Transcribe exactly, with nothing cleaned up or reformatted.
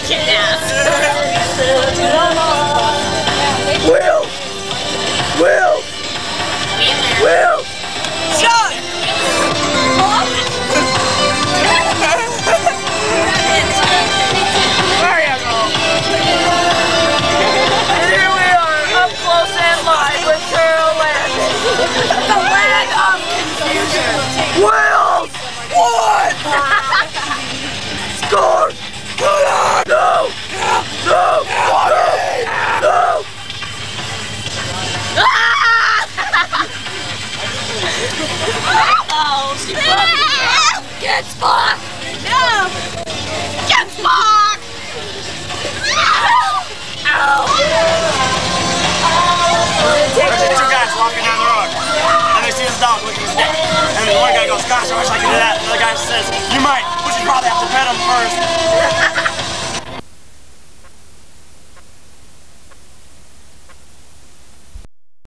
shit ass. Will! Will! Will! John! There you go! Here we are, up close and live with Carol Landon. The land of confusion. Will! What? Score! Good on! No! No! No! No! Oh, she Get fucked! No! Get fucked! Ow! There's two guys walking down the road, and they see this dog licking his dick. And the one guy goes, gosh, I wish I could do that. And the other guy says, you might, but you probably have to pet him first.